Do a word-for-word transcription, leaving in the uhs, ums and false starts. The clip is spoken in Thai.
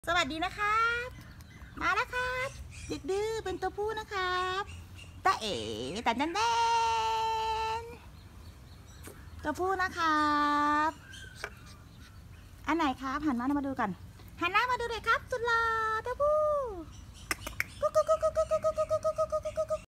สวัสดีนะครับมาแล้วครับเด็กดื้อเป็นตัวผู้นะครับตาเอ๋แต่แน่นๆตัวผู้นะครับอันไหนครับหันหน้ามาดูกันหันหน้ามาดูเลยครับสุดหล่อ